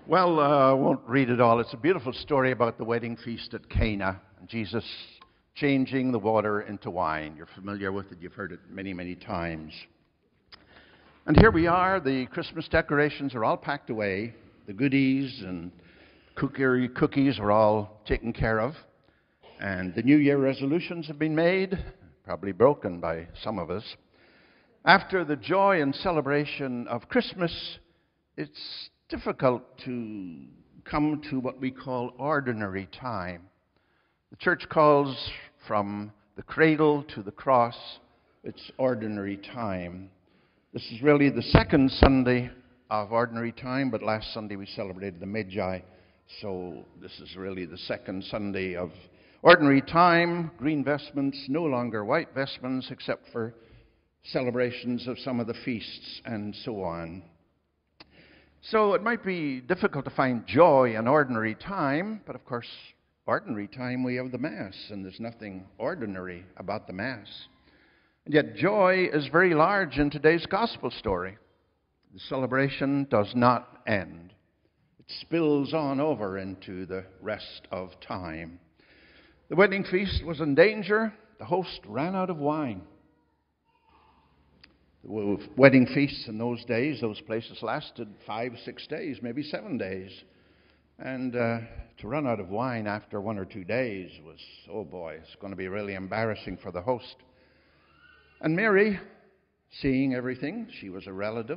Well, I won't read it all. It's a beautiful story about the wedding feast at Cana and Jesus changing the water into wine. You're familiar with it. You've heard it many, many times. And here we are. The Christmas decorations are all packed away. The goodies and cookies are all taken care of. And the New Year resolutions have been made, probably broken by some of us. After the joy and celebration of Christmas, it's difficult to come to what we call ordinary time. The church calls from the cradle to the cross, it's ordinary time. This is really the second Sunday of ordinary time, but last Sunday we celebrated the Magi, so this is really the second Sunday of ordinary time. Green vestments, no longer white vestments, except for celebrations of some of the feasts and so on. So it might be difficult to find joy in ordinary time, but of course, ordinary time we have the Mass, and there's nothing ordinary about the Mass. And yet joy is very large in today's gospel story. The celebration does not end. It spills on over into the rest of time. The wedding feast was in danger. The host ran out of wine. The wedding feasts in those days, those places lasted 5, 6 days, maybe 7 days. And to run out of wine after 1 or 2 days was, oh boy, it's going to be really embarrassing for the host. And Mary, seeing everything, she was a relative,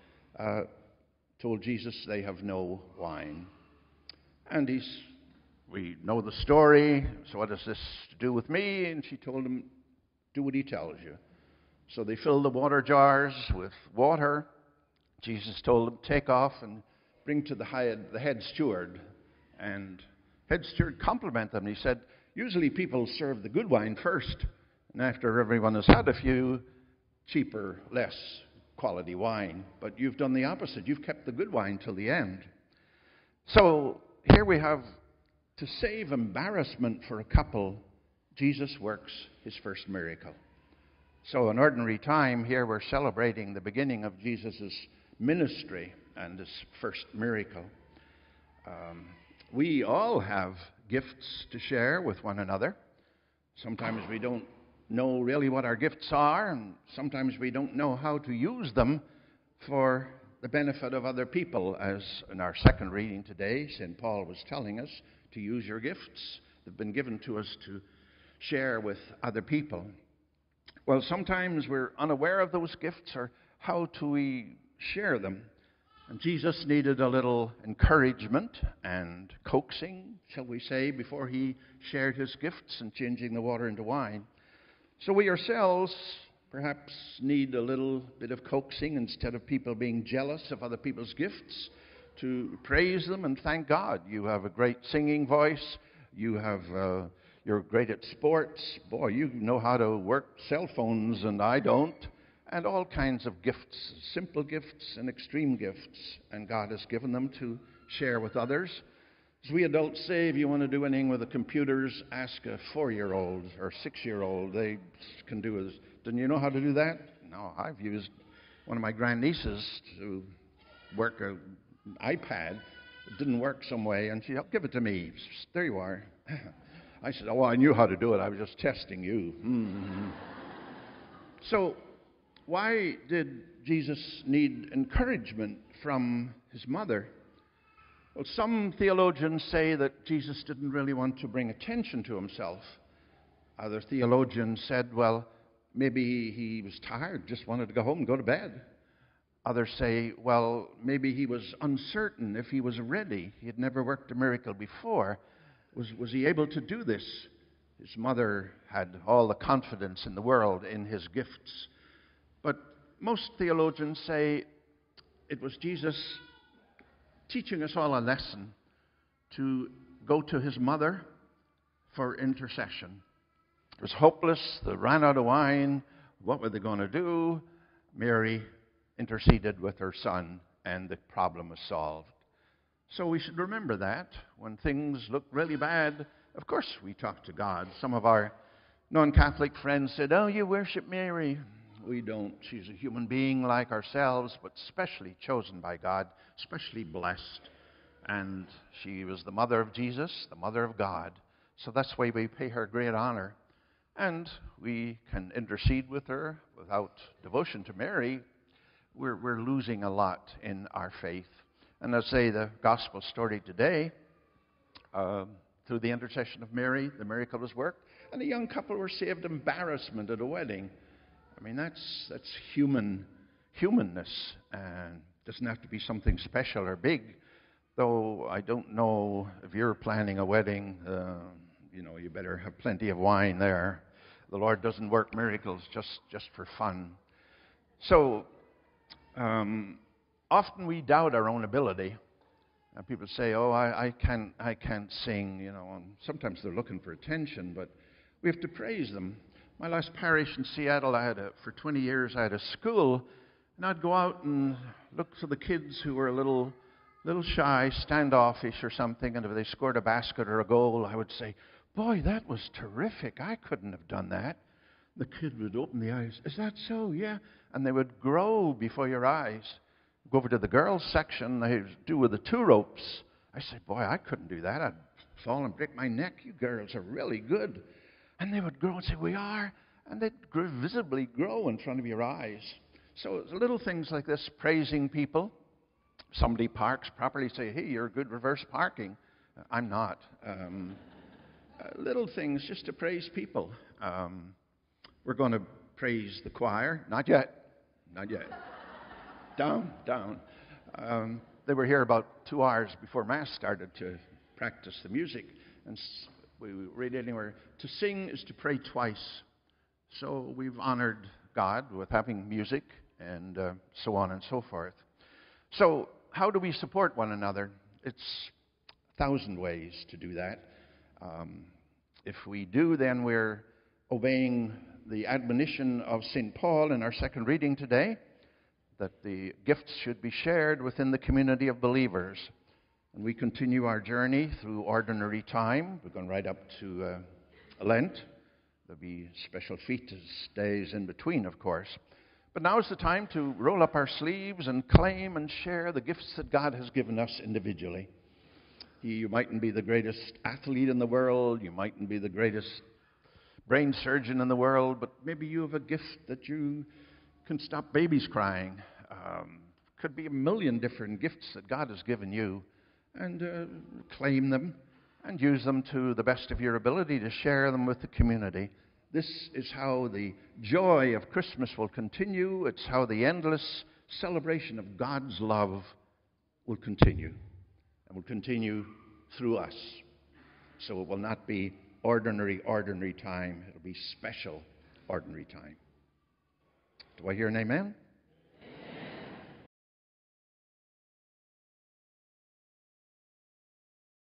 told Jesus they have no wine. And we know the story, so what has this to do with me? And she told him, do what he tells you. So they filled the water jars with water. Jesus told them, take off and bring to the head steward. And head steward complimented them. He said, usually people serve the good wine first, and after everyone has had a few, cheaper, less quality wine. But you've done the opposite. You've kept the good wine till the end. So here we have, to save embarrassment for a couple, Jesus works his first miracle. So in ordinary time, here we're celebrating the beginning of Jesus' ministry and his first miracle. We all have gifts to share with one another. Sometimes we don't know really what our gifts are, and sometimes we don't know how to use them for the benefit of other people. As in our second reading today, St. Paul was telling us to use your gifts that have been given to us to share with other people. Well, sometimes we're unaware of those gifts, or how do we share them? And Jesus needed a little encouragement and coaxing, shall we say, before he shared his gifts and changing the water into wine. So we ourselves perhaps need a little bit of coaxing instead of people being jealous of other people's gifts, to praise them and thank God. You have a great singing voice. You're great at sports. Boy, you know how to work cell phones, and I don't. And all kinds of gifts, simple gifts and extreme gifts. And God has given them to share with others. As we adults say, if you want to do anything with the computers, ask a 4-year-old or 6-year-old. They can do it. Didn't you know how to do that? No, I've used one of my grandnieces to work an iPad. It didn't work some way, and she said, give it to me. There you are. I said, oh, I knew how to do it. I was just testing you. Mm-hmm. So why did Jesus need encouragement from his mother? Well, some theologians say that Jesus didn't really want to bring attention to himself. Other theologians said, well, maybe he was tired, just wanted to go home and go to bed. Others say, well, maybe he was uncertain if he was ready. He had never worked a miracle before. Was he able to do this? His mother had all the confidence in the world in his gifts. But most theologians say it was Jesus teaching us all a lesson to go to his mother for intercession. It was hopeless. They ran out of wine. What were they going to do? Mary interceded with her son, and the problem was solved. So we should remember that. When things look really bad, of course we talk to God. Some of our non-Catholic friends said, oh, you worship Mary. We don't. She's a human being like ourselves, but specially chosen by God, especially blessed And she was the mother of Jesus, the mother of God. So that's why we pay her great honor. And we can intercede with her. Without devotion to Mary, we're losing a lot in our faith. And I say the gospel story today, through the intercession of Mary, the miracle was worked, and a young couple were saved embarrassment at a wedding. I mean, that's humanness, and doesn't have to be something special or big. Though I don't know if you're planning a wedding, you better have plenty of wine there. The Lord doesn't work miracles just for fun. So often we doubt our own ability. And people say, "Oh, I can't sing," and sometimes they're looking for attention, but we have to praise them. My last parish in Seattle, for 20 years, I had a school, and I'd go out and look for the kids who were a little shy, standoffish or something, and if they scored a basket or a goal, I would say, "Boy, that was terrific. I couldn't have done that." The kid would open the eyes. "Is that so?" "Yeah." And they would grow before your eyes. Go over to the girls' section, they do with the 2 ropes. I said, "Boy, I couldn't do that. I'd fall and break my neck. You girls are really good." And they would grow and say, "We are." And they'd visibly grow in front of your eyes. So little things like this, praising people. Somebody parks properly, say, "Hey, you're good reverse parking." I'm not. Little things just to praise people. We're going to praise the choir. Not yet. Not yet. Down. They were here about 2 hours before Mass started to practice the music. And we read anywhere, to sing is to pray twice. So we've honored God with having music and so on and so forth. So how do we support one another? It's 1,000 ways to do that. If we do, then we're obeying the admonition of St. Paul in our second reading today, that the gifts should be shared within the community of believers. And we continue our journey through ordinary time. We're going right up to Lent. There'll be special feast days in between, of course. But now is the time to roll up our sleeves and claim and share the gifts that God has given us individually. You mightn't be the greatest athlete in the world. You mightn't be the greatest brain surgeon in the world. But maybe you have a gift that you can stop babies crying. Could be a million different gifts that God has given you, and claim them and use them to the best of your ability to share them with the community. This is how the joy of Christmas will continue. It's how the endless celebration of God's love will continue, and will continue through us. So it will not be ordinary time. It'll be special ordinary time. Do I hear an amen?